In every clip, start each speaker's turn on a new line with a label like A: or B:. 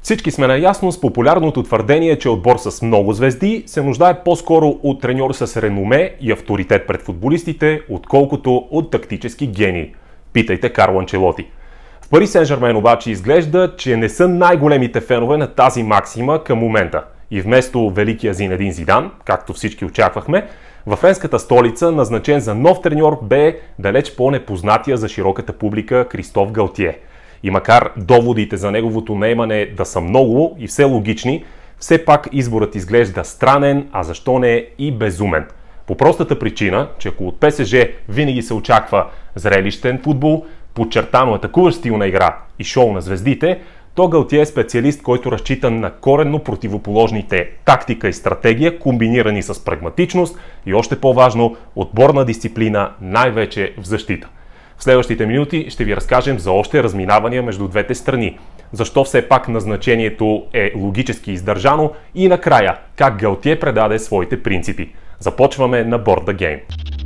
A: Всички сме наясно с популярното твърдение, че отбор с много звезди се нуждае по-скоро от треньор с реноме и авторитет пред футболистите, отколкото от тактически гений. Питайте Карло Анчелоти. В Пари Сен-Жермен обаче изглежда, че не са най-големите фенове на тази максима към момента. И вместо великия Зинедин Зидан, както всички очаквахме, във френската столица назначен за нов треньор бе далеч по-непознатия за широката публика Кристоф Галтие. И макар доводите за неговото наемане да са много и все логични, все пак изборът изглежда странен, а защо не и безумен. По простата причина, че ако от ПСЖ винаги се очаква зрелищен футбол, подчертано атакуващ стил на игра и шоу на звездите, то Галтие е специалист, който разчита на коренно противоположните тактика и стратегия, комбинирани с прагматичност и още по-важно отборна дисциплина, най-вече в защита. В следващите минути ще ви разкажем за още разминавания между двете страни, защо все пак назначението е логически издържано и накрая как Галтие предаде своите принципи. Започваме на Board the Game.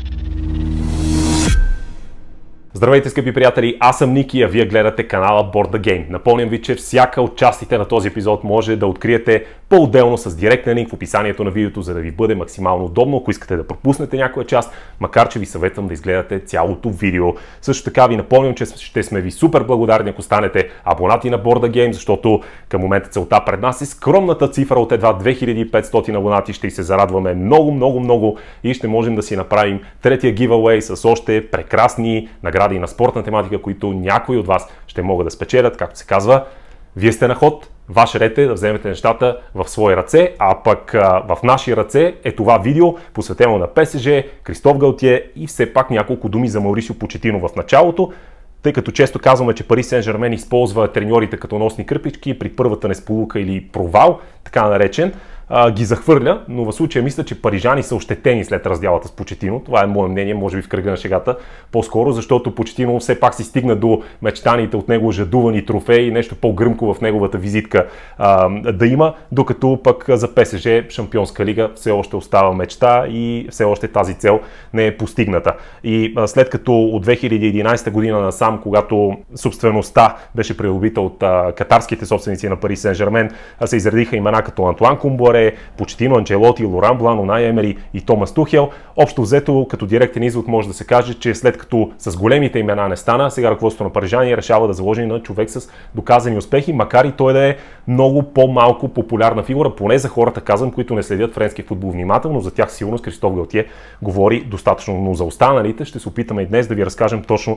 A: Здравейте, скъпи приятели, аз съм Ники, а вие гледате канала Board the Game. Напомням ви, че всяка от частите на този епизод може да откриете по-отделно с директен линк в описанието на видеото, за да ви бъде максимално удобно, ако искате да пропуснете някоя част, макар че ви съветвам да изгледате цялото видео. Също така ви напомням, че ще сме ви супер благодарни, ако станете абонати на Board the Game, защото към момента целта пред нас е скромната цифра от едва 2500 абонати. Ще се зарадваме много и ще можем да си направим третия giveaway с още прекрасни награди на спортна тематика, които някои от вас ще могат да спечелят, както се казва. Вие сте на ход, ваш ред е да вземете нещата в свои ръце, а пък в наши ръце е това видео, посветено на ПСЖ, Кристоф Галтие и все пак няколко думи за Маурисио Почетино в началото, тъй като често казваме, че Пари Сен-Жермен използва треньорите като носни кърпички при първата несполука или провал, така наречен, ги захвърля, но в случая мисля, че парижани са ощетени след раздялата с Почетино. Това е мое мнение, може би в кръга на шегата по-скоро, защото Почетино все пак си стигна до мечтаните от него жадувани трофеи и нещо по-гръмко в неговата визитка да има, докато пък за ПСЖ Шампионска лига все още остава мечта и все още тази цел не е постигната. И след като от 2011 година насам, когато собствеността беше придобита от катарските собственици на Пари Сен-Жермен, се изредиха имена като Антуан Комборе, Почетино, Анчелоти, Лоран Блан, Унай Емери и Томас Тухел. Общо взето, като директен извод може да се каже, че след като с големите имена не стана, сега ръководството на парижани решава да заложи на човек с доказани успехи, макар и той да е много по-малко популярна фигура, поне за хората, казвам, които не следят френски футбол внимателно. За тях сигурно Кристоф Галтие говори достатъчно, но за останалите ще се опитаме и днес да ви разкажем точно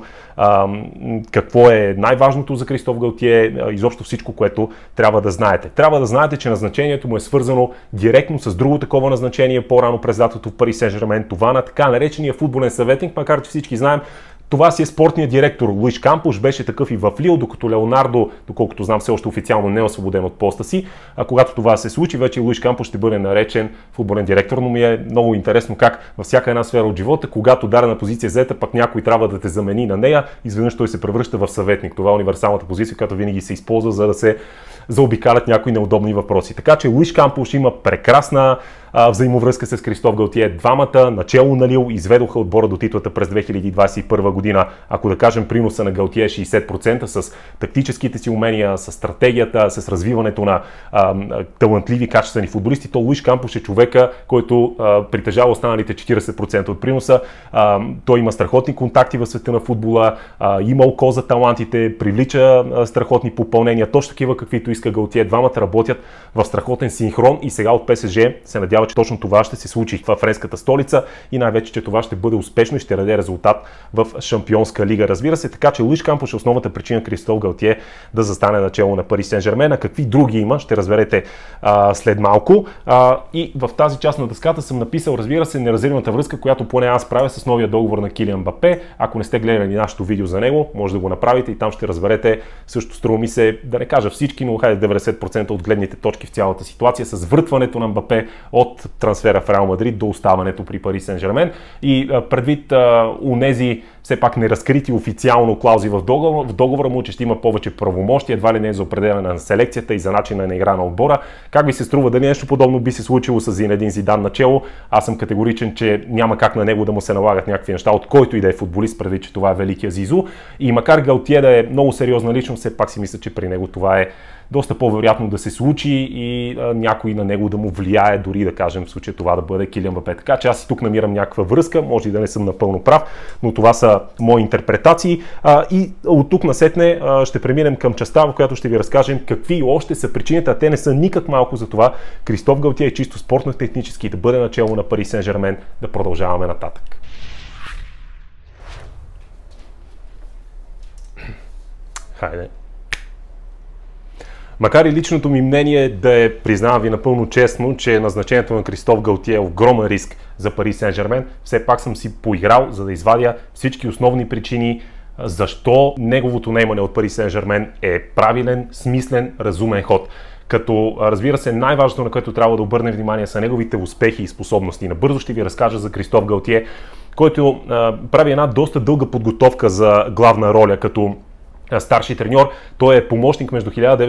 A: какво е най-важното за Кристоф Галтие, изобщо всичко, което трябва да знаете. Трябва да знаете, че назначението му е свързано директно с друго такова назначение по-рано през лятото в Пари Сен-Жермен, това на така наречения футболен съветник, макар че всички знаем, това си е спортният директор. Луиш Кампуш беше такъв и в Лил, докато Леонардо, доколкото знам, все още официално не е освободен от поста си. А когато това се случи, вече Луиш Кампуш ще бъде наречен футболен директор, но ми е много интересно как във всяка една сфера от живота, когато дадена позиция взета, пък някой трябва да те замени на нея, изведнъж той се превръща в съветник. Това е универсалната позиция, която винаги се използва, за да се заобикалят някои неудобни въпроси. Така че Луиш Кампуш има прекрасна взаимовръзка с Кристоф Галтие. Двамата начело на Лил изведоха отбора до титлата през 2021 година. Ако да кажем приноса на Галтие е 60% с тактическите си умения, с стратегията, с развиването на талантливи, качествени футболисти, то Луиш Кампуш е човека, който притежава останалите 40% от приноса. Той има страхотни контакти в света на футбола, има око за талантите, привлича страхотни попълнения, точно такива каквито иска Галтие. Двамата работят в страхотен синхрон и сега от ПСЖ се надява, че точно това ще се случи в френската столица и най-вече, че това ще бъде успешно и ще даде резултат в Шампионска лига. Разбира се, така че Луиш Кампуш е основната причина Кристоф Галтие да застане начело на Пари Сен-Жермен. Какви други има, ще разберете след малко. И в тази част на дъската съм написал, разбира се, неразривната връзка, която поне аз правя с новия договор на Килиан Мбапе. Ако не сте гледали нашето видео за него, може да го направите и там ще разберете, също струва ми се, да не кажа всички, но 90% от гледните точки в цялата ситуация с въртването на Мбапе от трансфера в Реал Мадрид до оставането при Пари Сен-Жермен. И предвид унези все пак неразкрити официално клаузи в договора му, че ще има повече правомощи, едва ли не е за определяне на селекцията и за начина на игра на отбора. Как ви се струва, дали нещо подобно би се случило с Зинедин Зидан начело? Аз съм категоричен, че няма как на него да му се налагат някакви неща, от който и да е футболист, предвид, че това е великия Зизу. И макар Галтие да е много сериозна личност, все пак си мисля, че при него това е доста по-вероятно да се случи и някой на него да му влияе, дори да кажем в случая това да бъде Килиан Мбапе. Така че аз и тук намирам някаква връзка, може и да не съм напълно прав, но това са мои интерпретации и от тук насетне ще преминем към частта, в която ще ви разкажем какви още са причините, а те не са никак малко за това Кристоф Галтие чисто спортно-технически да бъде начело на Пари Сен-Жермен. Да продължаваме нататък. Хайде. Макар и личното ми мнение да е, признавам ви напълно честно, че назначението на Кристоф Галтие е огромен риск за Пари Сен-Жермен, все пак съм си поиграл, за да извадя всички основни причини защо неговото наемане от Пари Сен-Жермен е правилен, смислен, разумен ход. Като, разбира се, най-важното, на което трябва да обърнем внимание, са неговите успехи и способности. Набързо ще ви разкажа за Кристоф Галтие, който прави една доста дълга подготовка за главна роля като старши треньор. Той е помощник между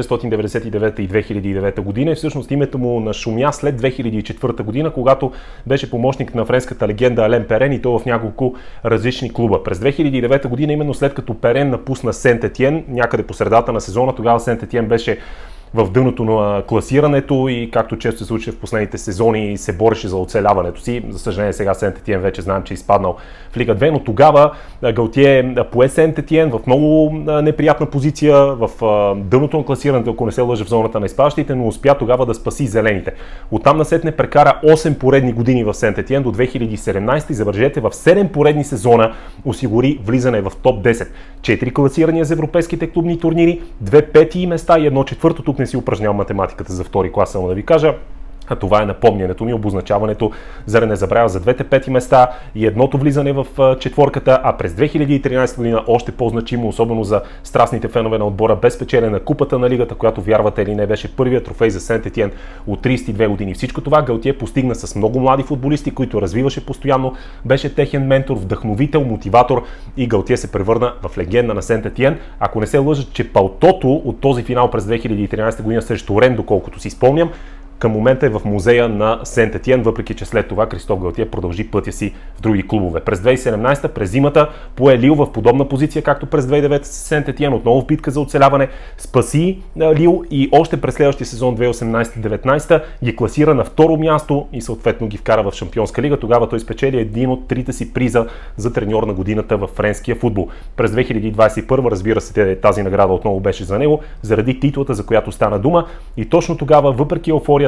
A: 1999 и 2009 година и всъщност името му нашумя след 2004 година, когато беше помощник на френската легенда Ален Перен и то в няколко различни клуба. През 2009 година, именно след като Перен напусна Сент-Етиен, някъде по средата на сезона, тогава Сент-Етиен беше в дъното на класирането и както често се случва в последните сезони се бореше за оцеляването си. За съжаление сега Сент-Етиен вече знаем, че е изпаднал в Лига 2, но тогава Галтие пое Сент-Етиен в много неприятна позиция в дъното на класирането, ако не се лъжа, в зоната на изпадащите, но успя тогава да спаси зелените. Оттам насетне прекара 8 поредни години в Сент-Етиен до 2017 и забележете, в 7 поредни сезона осигури влизане в топ 10. 4 класирания за европейските клубни турнири, 2 пети места и 1 четвърто. Тук не си упражнявам математиката за втори клас, само да ви кажа. А това е напомнянето ми, обозначаването, за да не забравя за двете пети места и едното влизане в четворката, а през 2013 година още по-значимо, особено за страстните фенове на отбора, без печелене на купата на лигата, която, вярвате или не, беше първият трофей за Сент-Етиен от 32 години. Всичко това Галтие постигна с много млади футболисти, които развиваше постоянно, беше техен ментор, вдъхновител, мотиватор и Галтие се превърна в легенда на Сент-Етиен. Ако не се лъжа, че палтото от този финал през 2013 година срещу Рен, доколкото си спомням, към момента е в музея на Сент-Етиен, въпреки че след това Кристоф Галтие продължи пътя си в други клубове. През 2017 през зимата пое Лил в подобна позиция, както през 2009 с Сент-Етиен, отново в битка за оцеляване, спаси Лил и още през следващия сезон 2018-19 ги класира на второ място и съответно ги вкара в Шампионска лига. Тогава той спечели един от трите си приза за треньор на годината в френския футбол. През 2021, разбира се, тази награда отново беше за него, заради титлата, за която стана дума, и точно тогава, въпреки еуфорията,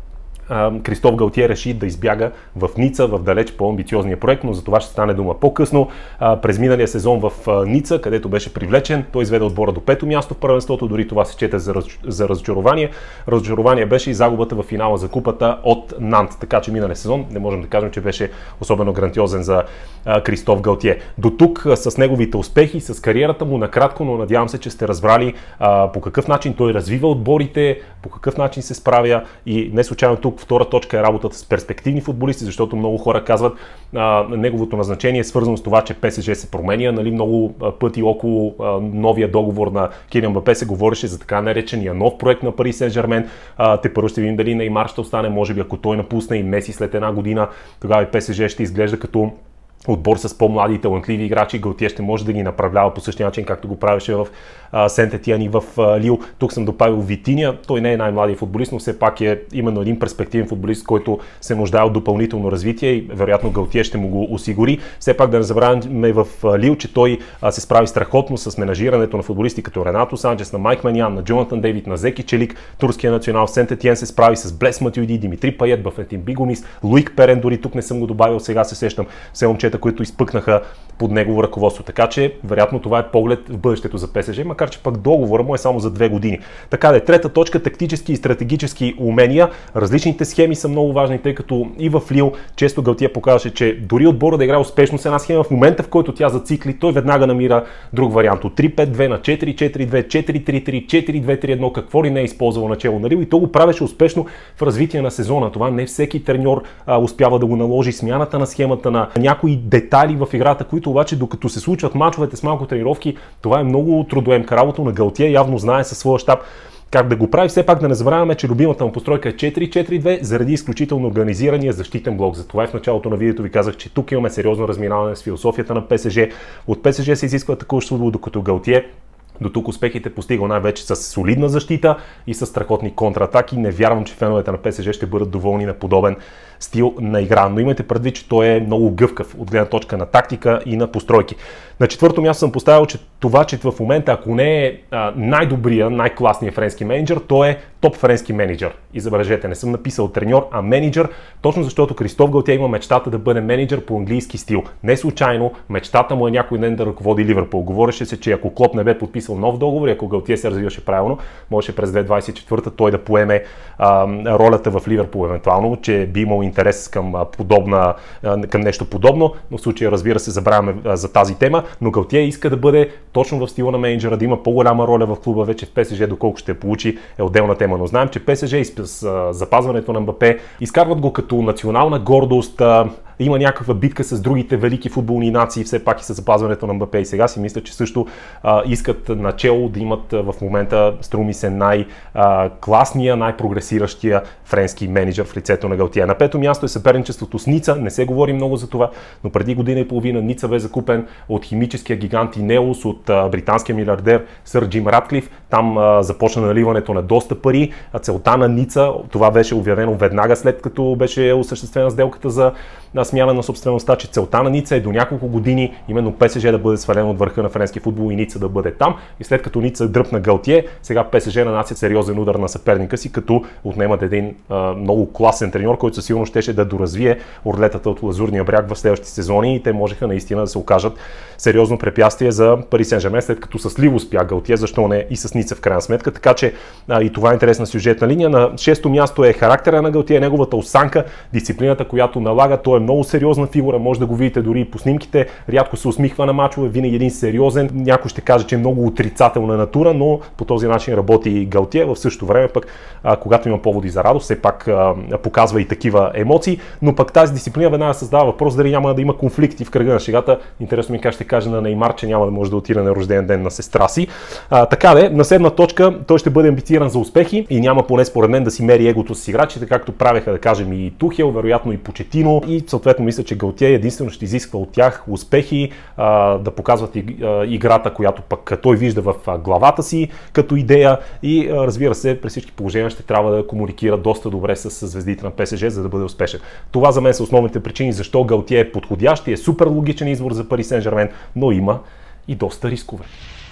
A: Кристоф Галтие реши да избяга в Ница, в далеч по-амбициозния проект, но за това ще стане дума по-късно. През миналия сезон в Ница, където беше привлечен, той изведе отбора до пето място в първенството, дори това се чете за разочарование. Разочарование беше и загубата в финала за купата от Нант, така че миналия сезон не можем да кажем, че беше особено грандиозен за Кристоф Галтие. До тук с неговите успехи, с кариерата му накратко, но надявам се, че сте разбрали по какъв начин той развива отборите, по какъв начин се справя и не случайно тук втора точка е работата с перспективни футболисти, защото много хора казват неговото назначение е свързано с това, че ПСЖ се променя. Нали, много пъти около новия договор на Килиан Мбапе се говореше за така наречения нов проект на Пари Сен-Жермен. Те първо ще видим дали Неймар ще остане, може би ако той напусне и Меси след една година, тогава и ПСЖ ще изглежда като отбор с по-млади и талантливи играчи. Галтие ще може да ги направлява по същия начин, както го правеше в Сент-Етиен и в Лил. Тук съм добавил Витиния. Той не е най-младият футболист, но все пак е именно един перспективен футболист, който се нуждае от допълнително развитие и вероятно Галтие ще му го осигури. Все пак да не забравяме в Лил, че той се справи страхотно с менажирането на футболисти като Ренато Санчес, на Майк Манян, на Джонатан Дейвид, на Зеки Челик. Турския национал в Сент-Етиен се справи с Блес Матюиди, Димитри Пает, Бафетин Бигомис, Луик Перен, дори тук не съм го добавил, сега се сещам все момчета, които изпъкнаха под негово ръководство. Така че, вероятно, това е поглед в бъдещето за ПСЖ, макар че пък договора му е само за 2 години. Така де, трета точка, тактически и стратегически умения. Различните схеми са много важни, тъй като и в Лил често Галтие показваше, че дори отбора да играе успешно с една схема, в момента в който тя зацикли, той веднага намира друг вариант. От 3-5-2 на 4-4-2, 4-3-3, 4-2-3-1, какво ли не е използвал начало на Лил и то го правеше успешно в развитие на сезона. Това не всеки треньор успява да го наложи, смяната на схемата, на някои детайли в играта, които обаче докато се случват мачовете с малко тренировки, това е много трудоемка работа на Галтие, явно знае със своя щаб как да го прави. Все пак да не забравяме, че любимата му постройка е 4-4-2 заради изключително организирания защитен блок. Затова и в началото на видеото ви казах, че тук имаме сериозно разминаване с философията на ПСЖ. От ПСЖ се изисква такова футбол, докато Галтие До тук успехите постигал най-вече с солидна защита и с страхотни контратаки. Не вярвам, че феновете на ПСЖ ще бъдат доволни на подобен стил на игра, но имайте предвид, че той е много гъвкав от гледна точка на тактика и на постройки. На четвърто място съм поставил, че това, че в момента, ако не е най-добрия, най-класният френски менеджер, той е топ френски менеджер. И забележете, не съм написал треньор, а менеджер, точно защото Кристоф Галтие има мечтата да бъде менеджер по английски стил. Не случайно, мечтата му е някой ден да ръководи Ливърпул. Говореше се, че ако Клоп не бе подписал нов договор и ако Галтие се развиваше правилно, можеше през 2024 той да поеме ролята в Ливърпул евентуално, че би имал интерес към нещо подобно, но в случая, разбира се, забравяме за тази тема, но Галтие иска да бъде точно в стила на менеджера, да има по-голяма роля в клуба. Вече в ПСЖ, доколко ще получи, е отделна тема, но знаем, че ПСЖ с запазването на Мбапе изкарват го като национална гордост. Има някаква битка с другите велики футболни нации, все пак и с запазването на Мбапе. И сега си мисля, че също искат начело да имат в момента, струми се, най-класния, най-прогресиращия френски менеджер в лицето на Галтие. На пето място е съперничеството с Ница. Не се говори много за това, но преди година и половина Ница бе закупен от химическия гигант Инеос, от британския милиардер сър Джим Ратклиф. Там започна наливането на доста пари. Целта на Ница, това беше обявено веднага след като беше осъществена сделката за смяна на собствеността, че целта на Ница е до няколко години именно ПСЖ да бъде свален от върха на френски футбол и Ница да бъде там. И след като Ница дръпна Галтие, сега ПСЖ нанасят сериозен удар на съперника си, като отнемат един много класен треньор, който със сигурност щеше да доразвие орлетата от Лазурния бряг в следващите сезони и те можеха наистина да се окажат сериозно препятствие за Пари Сен-Жермен, след като с Лив успя Галтие, защо не и с Ница в крайна сметка. Така че и това е интересна сюжетна линия. На шесто място е характера на Галтие, неговата осанка, дисциплината, която налага. Той е много сериозна фигура, може да го видите дори и по снимките. Рядко се усмихва на мачове, винаги един сериозен. Някой ще каже, че е много отрицателна натура, но по този начин работи и Галтие. В същото време пък, когато има поводи за радост, все пак показва и такива емоции, но пък тази дисциплина веднага създава въпрос дали няма да има конфликти в кръга на шегата. Интересно ми как ще каже на Неймар, че няма да може да отиде на рожден ден на сестра си. Така де, на седма точка той ще бъде амбициран за успехи и няма поне според мен да си мери егото с играчите, както правеха, да кажем, и Тухел, вероятно и Почетино, и съответно мисля, че Галтие единствено ще изисква от тях успехи, да показват играта, която пък той вижда в главата си като идея и разбира се, при всички положения ще трябва да комуникира доста добре с звездите на ПСЖ, за да бъде успешен. Това за мен са основните причини защо Галтие е подходящ и е супер логичен избор за Пари Сен-Жермен, но има и доста рискове.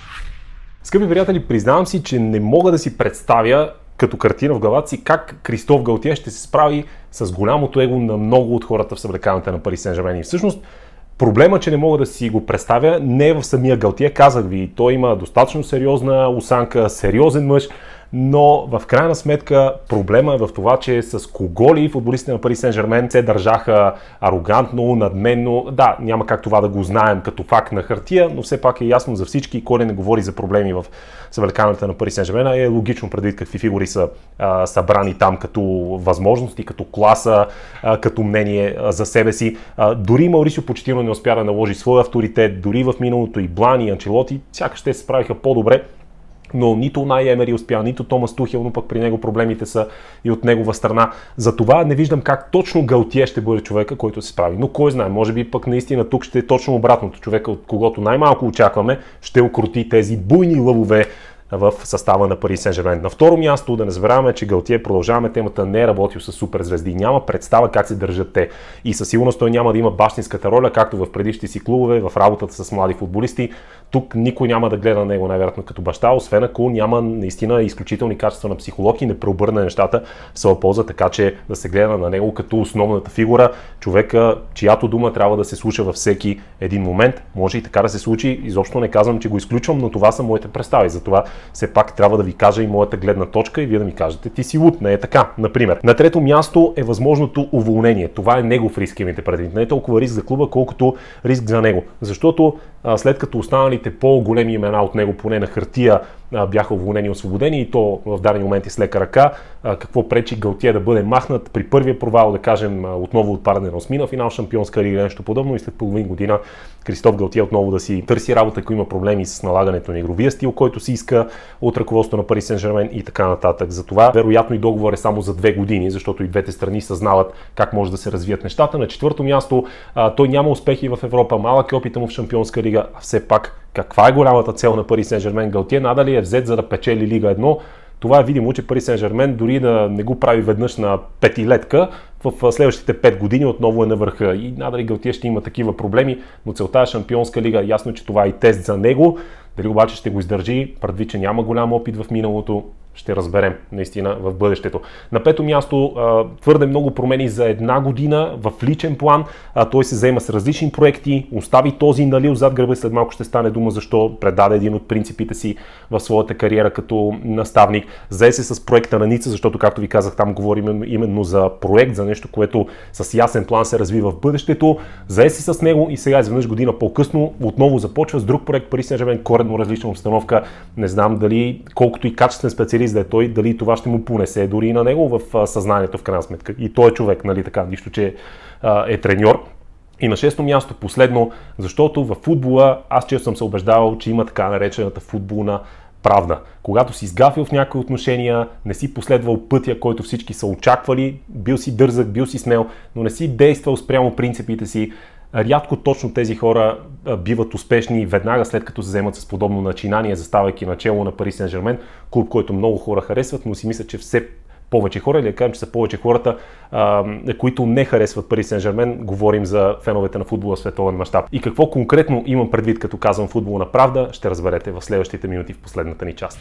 A: Скъпи приятели, признавам си, че не мога да си представя като картина в главата си как Кристоф Галтие ще се справи с голямото его на много от хората в съблеканата на Пари Сен-Жермен. И всъщност проблема, че не мога да си го представя, не е в самия Галтие. Казах ви, той има достатъчно сериозна осанка, сериозен мъж, но в крайна сметка проблема е в това, че с кого ли футболистите на Пари Сен-Жермен се държаха арогантно, надменно. Да, няма как това да го знаем като факт на хартия, но все пак е ясно за всички, кой не говори за проблеми в съблеканата на Пари Сен-Жермен. Е логично предвид какви фигури са събрани там като възможности, като класа, като мнение за себе си. Дори Маурисио Почетино не успя да наложи своя авторитет, дори в миналото и Блани, и Анчелоти, сякаш те се справиха по-добре. Но нито Унай Емери успя, нито Томас Тухел, но пък при него проблемите са и от негова страна. Затова не виждам как точно Галтие ще бъде човека, който се справи. Но кой знае, може би пък наистина тук ще е точно обратното. Човека, от когото най-малко очакваме, ще укроти тези буйни лъвове в състава на Пари Сен-Жермен. На второ място, да не забравяме, че Галтие, продължаваме темата, не е работил с суперзвезди. Няма представа как се държат те. И със сигурност той няма да има бащинската роля, както в предишните си клубове, в работата с млади футболисти. Тук никой няма да гледа на него най-вероятно като баща, освен ако няма наистина изключителни качества на психолог и не преобърне нещата в своя полза, така че да се гледа на него като основната фигура, човека, чиято дума трябва да се слуша във всеки един момент. Може и така да се случи. Изобщо не казвам, че го изключвам, но това са моите представи. Затова все пак трябва да ви кажа и моята гледна точка и вие да ми кажете, ти си луд, не е така, например. На трето място е възможното уволнение. Това е негов риск, имайте предвид. Не е толкова риск за клуба, колкото риск за него. Защото след като останалите по-големи имена от него, поне на хартия, бяха уволнени и освободени и то в дадени моменти с лека ръка, какво пречи Галтие да бъде махнат при първия провал, да кажем, отново отпадане на осмина финал Шампионска лига или нещо подобно и след половин година Кристоф Галтие отново да си търси работа, ако има проблеми с налагането на игровия стил, който си иска от ръководството на Пари Сен-Жермен и така нататък. Затова вероятно и договор е само за 2 години, защото и двете страни съзнават как може да се развият нещата. На четвърто място той няма успехи в Европа, малък е опита му в Шампионска лига, а все пак каква е голямата цел на Пари Сен-Жермен? Галтие надали е взет за да печели Лига 1. Това е видимо, че Пари Сен-Жермен дори да не го прави веднъж на петилетка, в следващите 5 години отново е на върха. И надали Галтие ще има такива проблеми, но целта е Шампионска лига. Ясно, че това е и тест за него. Дали обаче ще го издържи, предвид, че няма голям опит в миналото, ще разберем наистина в бъдещето. На пето място твърде много промени за една година в личен план. Той се заема с различни проекти, остави този налил зад гърба и след малко ще стане дума защо предаде един от принципите си в своята кариера като наставник. Зае се с проекта на Ница, защото както ви казах, там говорим именно за проект, за нещо, което с ясен план се развива в бъдещето. Зае се с него и сега изведнъж година по-късно отново започва с друг проект Пари Сен-Жермен, коренно различна обстановка. Не знам дали колкото и качествен специалист да е той, дали това ще му понесе дори и на него в съзнанието в крайна сметка. И той е човек, нали така, нищо, че е треньор. И на шесто място, последно, защото в футбола аз често съм се убеждавал, че има така наречената футболна правда. Когато си сгафил в някои отношения, не си последвал пътя, който всички са очаквали, бил си дързък, бил си смел, но не си действал спрямо принципите си, рядко точно тези хора биват успешни веднага след като се вземат с подобно начинание, заставайки начело на Пари Сен-Жермен, клуб, който много хора харесват, но си мисля, че все повече хора, или да кажем, че са повече хората, които не харесват Пари Сен-Жермен, говорим за феновете на футбола в световен мащаб. И какво конкретно имам предвид, като казвам футболна правда, ще разберете в следващите минути в последната ни част.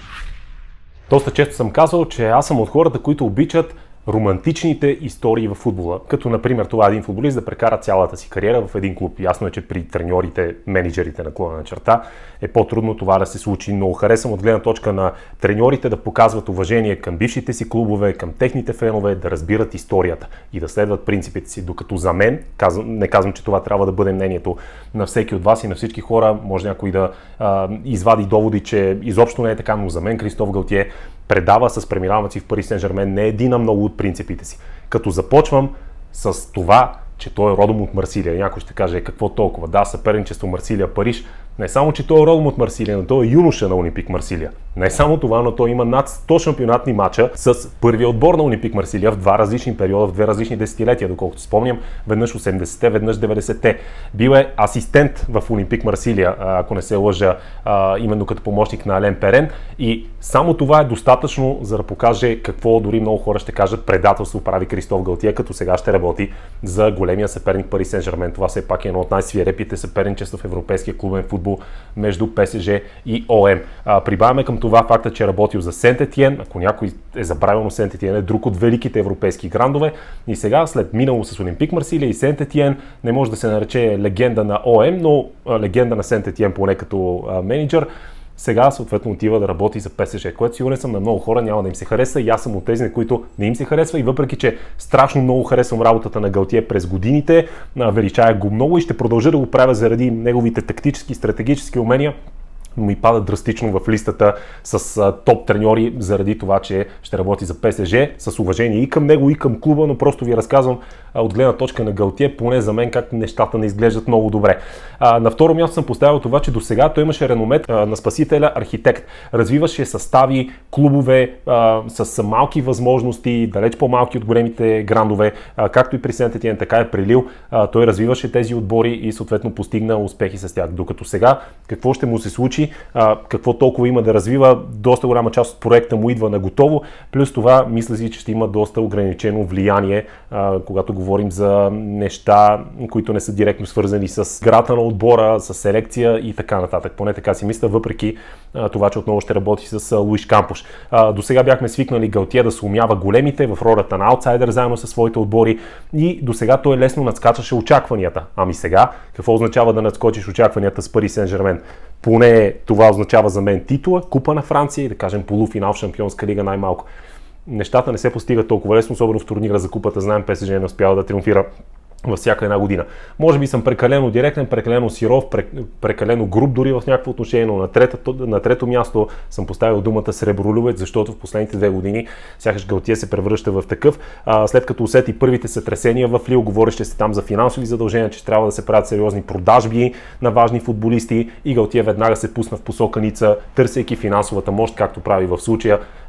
A: Доста често съм казал, че аз съм от хората, които обичат романтичните истории в футбола, като например това един футболист да прекара цялата си кариера в един клуб. Ясно е, че при треньорите, менеджерите на клона на черта е по-трудно това да се случи, но харесвам от гледна точка на треньорите да показват уважение към бившите си клубове, към техните фенове, да разбират историята и да следват принципите си, докато за мен, не казвам, че това трябва да бъде мнението на всеки от вас и на всички хора, може някой да извади доводи, че изобщо не е така, но за мен Кристоф Галтие предава с преминаването си в Пари Сен-Жермен не един, а много от принципите си. Като започвам с това, че той е родом от Марсилия. Някой ще каже, какво толкова? Да, съперничество Марсилия-Париж. Не само, че той е родом от Марсилия, но той е юноша на Олимпик Марсилия. Не само това, но той има над 100 шампионатни мача с първия отбор на Олимпик Марсилия в два различни периода, в две различни десетилетия, доколкото спомням, веднъж 80-те, веднъж 90-те. Бил е асистент в Олимпик Марсилия, ако не се лъжа, именно като помощник на Ален Перен. И само това е достатъчно, за да покаже какво дори много хора ще кажат предателство прави Кристоф Галтие, като сега ще работи за големия съперник Пари Сен-Жермен. Това все пак е едно от най-свирепите съперничества в европейския клубен футбол между ПСЖ и ОМ. Прибавяме към това факта, че е работил за Сент-Етиен. Ако някой е забравил, но Сент-Етиен е друг от великите европейски грандове. И сега, след минало с Олимпик Марсилия и Сент-Етиен, не може да се нарече легенда на ОМ, но легенда на Сент-Етиен поне като менеджер. Сега съответно отива да работи за ПСЖ, което сигурен съм на много хора няма да им се хареса и аз съм от тези, на които не им се харесва и въпреки, че страшно много харесвам работата на Галтие през годините, величая го много и ще продължа да го правя заради неговите тактически и стратегически умения, но ми пада драстично в листата с топ треньори заради това, че ще работи за ПСЖ, с уважение и към него, и към клуба, но просто ви разказвам от гледна точка на Галтие, поне за мен как нещата не изглеждат много добре. На второ място съм поставил това, че до сега той имаше реномет на спасителя архитект. Развиваше състави, клубове с малки възможности, далеч по-малки от големите грандове, както и при Сент-Етиен, така и при Лил. Той развиваше тези отбори и съответно постигна успехи с тях. Докато сега какво ще му се случи, какво толкова има да развива, доста голяма част от проекта му идва на готово, плюс това мисля си, че ще има доста ограничено влияние, когато говорим за неща, които не са директно свързани с играта на отбора, с селекция и така нататък. Поне така си мисля, въпреки това, че отново ще работи с Луиш Кампуш. До сега бяхме свикнали Галтие да се умява големите в ролята на аутсайдер заедно със своите отбори и до сега той лесно надскачаше очакванията. Ами сега, какво означава да надскочиш очакванията с Пари Сен-Жермен? Поне това означава за мен титула, купа на Франция и да кажем полуфинал в Шампионска лига най-малко. Нещата не се постигат толкова лесно, особено в турнира за купата. Знаем, ПСЖ не успява да триумфира във всяка една година. Може би съм прекалено директен, прекалено сиров, прекалено груб дори в някакво отношение, но на трето място съм поставил думата сребролюбец, защото в последните 2 години сякаш Галтие се превръща в такъв. След като усети първите сътресения в Лил, говореше се там за финансови задължения, че трябва да се правят сериозни продажби на важни футболисти и Галтие веднага се пусна в посока Ница, търсейки финансовата мощ, както прави в случая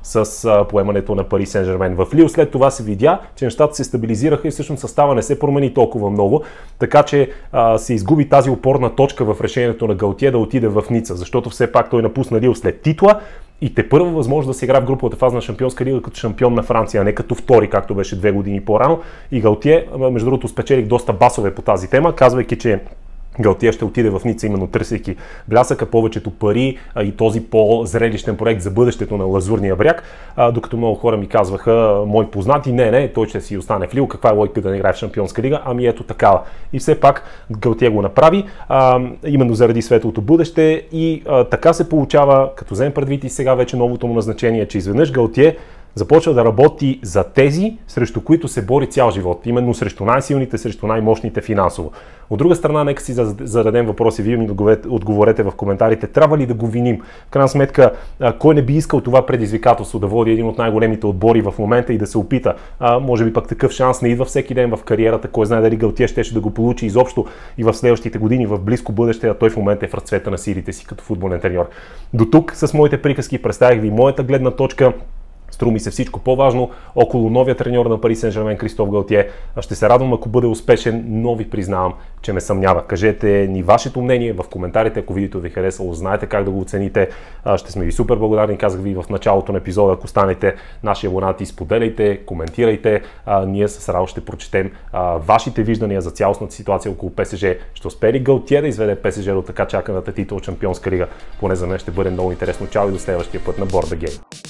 A: с поемането на Пари Сен-Жермен в Лил. След това се видя, че нещата се стабилизираха и всъщност състава не се промени толкова много, така че се изгуби тази опорна точка в решението на Галтие да отиде в Ница, защото все пак той напусна Лил след титла и тепърва възможност да се играе в груповата фаза на Шампионска лига като шампион на Франция, а не като втори, както беше 2 години по-рано. И Галтие, между другото, спечелих доста басове по тази тема, казвайки, че Галтие ще отиде в Ница, именно търсейки блясъка, повечето пари и този по-зрелищен проект за бъдещето на Лазурния бряг, докато много хора ми казваха, мои познати, не, той ще си остане в Лил, каква е логика да не играе в Шампионска лига, ами ето такава. И все пак Галтие го направи, именно заради светлото бъдеще и така се получава, като вземем предвид и сега вече новото му назначение, че изведнъж Галтие започва да работи за тези, срещу които се бори цял живот. Именно срещу най-силните, срещу най-мощните финансово. От друга страна, нека си зададем въпроси, вие ми отговорете в коментарите, трябва ли да го виним? В крайна сметка, кой не би искал това предизвикателство да води един от най-големите отбори в момента и да се опита? Може би пък такъв шанс не идва всеки ден в кариерата, кой знае дали Галтие ще да го получи изобщо и в следващите години, в близко бъдеще, а той в момента е в разцвета на силите си като футболен треньор. До тук с моите приказки представих ви моята гледна точка. Струва ми се всичко по-важно около новия треньор на Пари Сен-Жермен Кристоф Галтие. Ще се радвам, ако бъде успешен, но ви признавам, че ме съмнява. Кажете ни вашето мнение в коментарите, ако видеото ви харесало, знаете как да го оцените. Ще сме ви супер благодарни, казах ви в началото на епизода, ако станете наши абонати, споделяйте, коментирайте. Ние с радост ще прочетем вашите виждания за цялостната ситуация около ПСЖ. Ще успее ли Галтие да изведе ПСЖ до така чаканата титла от Шампионска лига? Поне за мен ще бъде много интересно. Чао и до следващия път на Board the Game.